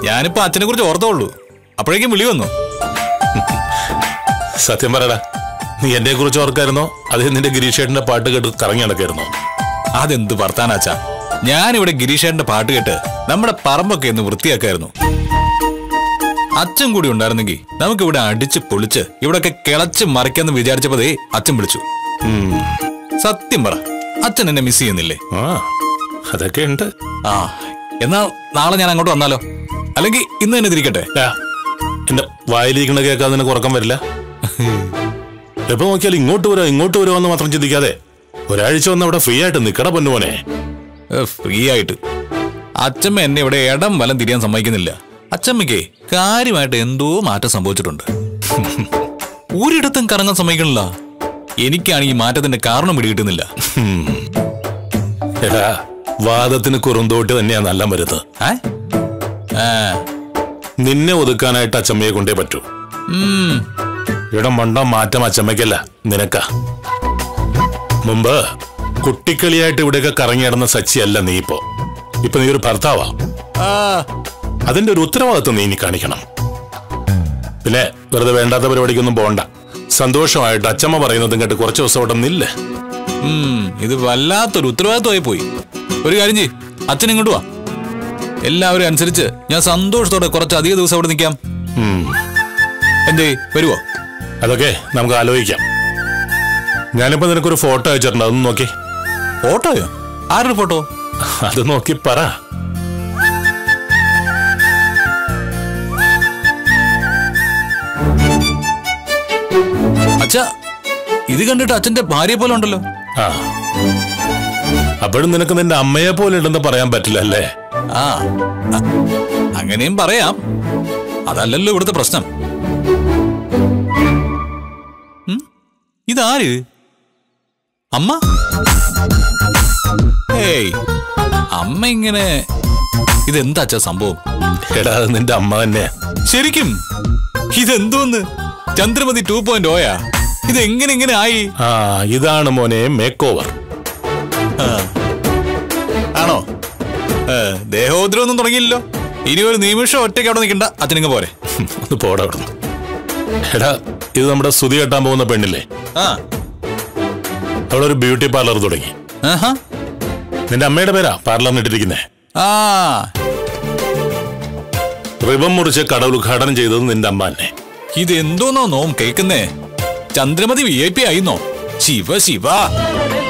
ഞാനിപ്പോ അച്ഛനെ കുറിച്ച് ഓർത്തോളൂ. അപ്പോഴേക്കും വിളി വന്നു. സത്യം പറയടാ, നീ എന്നെ കുറിച്ച് ഓർക്കായിരുന്നോ അതേ നിന്റെ ഗിരീഷേട്ടന്റെ പാട്ട് കേട്ട് കറങ്ങി നടക്കായിരുന്നോ? അതെന്ത് വർത്താനാച്ചാ, ഞാനിവിടെ ഗിരീഷേട്ടന്റെ പാട്ട് കേട്ട് നമ്മുടെ പറമ്പൊക്കെ ഒന്ന് വൃത്തിയാക്കായിരുന്നു. അച്ഛൻ കൂടി ഉണ്ടായിരുന്നെങ്കിൽ നമുക്കിവിടെ അടിച്ച് പൊളിച്ച് ഇവിടൊക്കെ കിളച്ച് മറിക്കാന്ന് വിചാരിച്ചപ്പോഴേ അച്ഛൻ വിളിച്ചു. സത്യം പറ, അച്ഛൻ എന്നെ മിസ് ചെയ്യുന്നില്ലേ? അതൊക്കെ ഉണ്ട്. എന്നാ നാളെ ഞാൻ അങ്ങോട്ട് വന്നാലോ? അല്ലെങ്കിൽ ഇന്ന് തന്നെ തിരിക്കട്ടെ? എന്റെ വായിലിരിക്കണ കേൾക്കാതെ നിനക്ക് ഉറക്കം വരില്ല. എപ്പോ നോക്കിയാലും ഇങ്ങോട്ട് വരുമെന്ന് മാത്രം ചിന്തിക്കാതെ ഒരാഴ്ച വന്ന് അവിടെ ഫ്രീ ആയിട്ട് നിക്കട പൊന്നുപോനെ. ഫ്രീ ആയിട്ട് അച്ഛമ്മ എന്നെ ഇവിടെ ഇടം വലം തിരിയാൻ സമ്മതിക്കുന്നില്ല. അച്ഛമ്മയ്ക്ക് കാര്യമായിട്ട് എന്തോ മാറ്റം സംഭവിച്ചിട്ടുണ്ട്. ഒരിടത്തും കറങ്ങാൻ സമ്മതിക്കണില്ല. എനിക്കാണ് ഈ മാറ്റത്തിന്റെ കാരണം പിടികിട്ടുന്നില്ല. എടാ, വാദത്തിന് കുറുന്തോട്ട് തന്നെയാ നല്ല മരുന്ന്. നിന്നെ ഒതുക്കാനായിട്ട് അച്ചമ്മയെ കൊണ്ടേ പറ്റൂ. ഇവിടെ മണ്ട മാറ്റം അച്ചമ്മയ്ക്കല്ല, നിനക്കാ. മുമ്പ് കുട്ടിക്കളിയായിട്ട് ഇവിടെയൊക്കെ കറങ്ങിയിടുന്ന സച്ചിയല്ല നീ ഇപ്പൊ നീ ഒരു ഭർത്താവാ. അതിന്റെ ഒരു ഉത്തരവാദിത്വം നീ ഇനി കാണിക്കണം. പിന്നെ വെറുതെ വേണ്ടാത്ത പരിപാടിക്കൊന്നും പോണ്ട. സന്തോഷമായിട്ട് അച്ചമ്മ പറയുന്നതും കേട്ട് കുറച്ച് ദിവസം അവിടെ നില്ലേ. ഇത് വല്ലാത്തൊരു ഉത്തരവാദിത്വമായി പോയി. ഒരു കാര്യം ചെയ്യ്, അച്ഛൻ ഇങ്ങോട്ട് വാ. എല്ലാവരും അനുസരിച്ച് ഞാൻ സന്തോഷത്തോടെ കുറച്ചധികം ദിവസം അവിടെ നിൽക്കാം. എന്തേ, വരുവോ? അതൊക്കെ നമുക്ക് ആലോചിക്കാം. ഞാനിപ്പോ നിനക്കൊരു ഫോട്ടോ അയച്ചിട്ടുണ്ട്, അതൊന്ന് നോക്കി. ഫോട്ടോയോ? ആരുടെ ഫോട്ടോ? അത് നോക്കി പറ. അച്ഛാ, ഇത് കണ്ടിട്ട് അച്ഛന്റെ ഭാര്യയെ പോലെ ഉണ്ടല്ലോ. അപ്പോഴും നിനക്ക് നിന്റെ അമ്മയെ പോലെ ഉണ്ടെന്ന് പറയാൻ പറ്റില്ല അല്ലേ? അങ്ങനെയും പറയാം. അതല്ലല്ലോ ഇവിടുത്തെ പ്രശ്നം. ഇതാര്? അമ്മ? ഏയ്, അമ്മ ഇങ്ങനെ. ഇതെന്താ അച്ഛാ സംഭവം? എടാ, അത് നിന്റെ അമ്മ തന്നെയാ. ശരിക്കും? ഇതെന്തോന്ന്? ചന്ദ്രമതി 2.0 ഇതെങ്ങനെ ഇങ്ങനെ ആയി? ഇതാണ് മോനെ മേക്ക് ഓവർ. ആണോ? ദേഹോദ്രവൊന്നും തുടങ്ങിയില്ലല്ലോ. ഇനി ഒരു നിമിഷം ഒറ്റയ്ക്ക് അവിടെ നിൽക്കണ്ട, അച്ഛനിങ്ങ് പോരെ. ഒന്ന് പോടാ അവിടുന്ന്. എടാ, ഇത് നമ്മുടെ സ്തുതി കെട്ടാൻ പോകുന്ന പെണ്ണില്ലേ? അവളൊരു ബ്യൂട്ടി പാർലർ തുടങ്ങി. നിന്റെ അമ്മയുടെ പേരാ പാർലറിന് ഇട്ടിരിക്കുന്നേ. റിബൺ മുറിച്ച് കട ഉദ്ഘാടനം ചെയ്തത് നിന്റെ അമ്മ തന്നെ. ഇതെന്തോന്നോ നോം കേൾക്കുന്നേ? ചന്ദ്രമതി VIP ആയിന്നോ? ശിവ ശിവ.